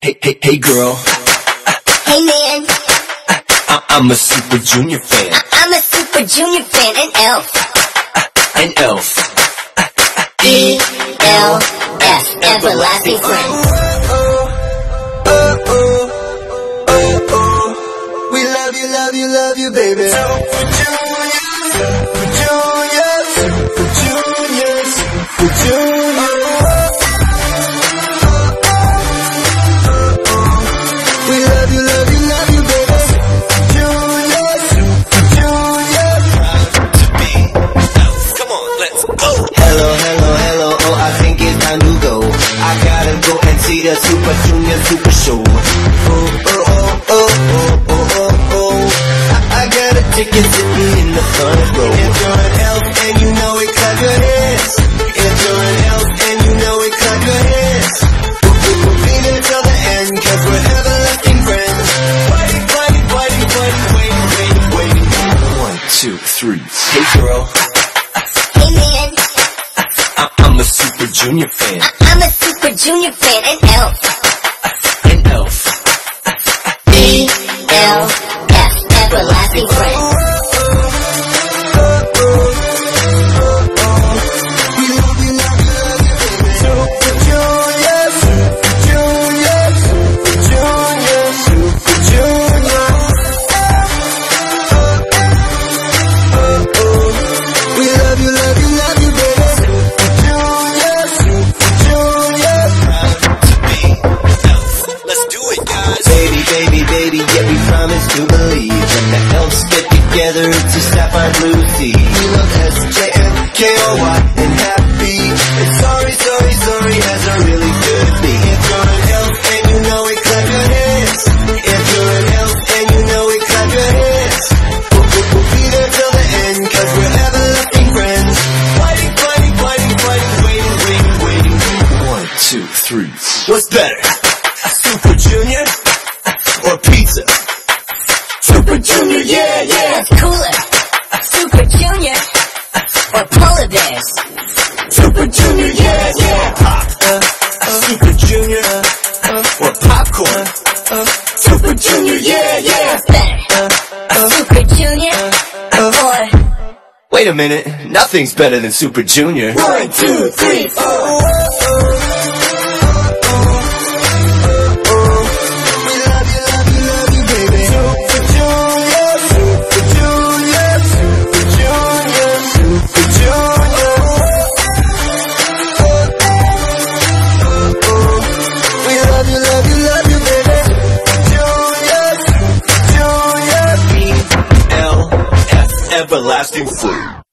Hey girl. Hey man. I'm a Super Junior fan. I'm a Super Junior fan and Elf. And Elf. E-L-F, everlasting friend. We love you, love you, love you, baby. Super Junior, Super Junior, Super Junior. We love you, love you, love you, baby. Junior, Super Junior. To be Elf. Come on, let's go. Hello, hello, hello, oh, I think it's time to go. I gotta go and see the Super Junior Super Show. I got a ticket sitting in the front row. If you're an elf and you know it, clap your hands. If you're an elf and you know it, clap your hands. We'll be there till the end, cause we're everlasting friends. Fighting, fighting, fighting, fighting, waiting, waiting, waiting. 1, 2, 3. Hey girl. Hey man. I'm a Super Junior fan. I'm a Super Junior fan and Elf. And Elf. E-L-F, everlasting friend. To believe when the elves get together to stop on Lucy. We love S-J-N-K-O-Y and happy. And sorry, sorry, sorry has a really good be. If you're an elf and you know it, clap your hands. If you're an elf and you know it, clap your hands. We'll be there till the end, cause we're everlasting friends. Fighting, fighting, fighting, fighting, waiting, waiting, waiting. 1, 2, 3. What's better? Super Junior or pizza? Super Junior, yeah, yeah. What's cooler? Super Junior or polar bears? Super Junior, yeah, yeah. Pop. Super Junior or popcorn? Super Junior, yeah, yeah. Better. Super Junior or... Wait a minute. Nothing's better than Super Junior. 1, 2, 3, 4. Everlasting food.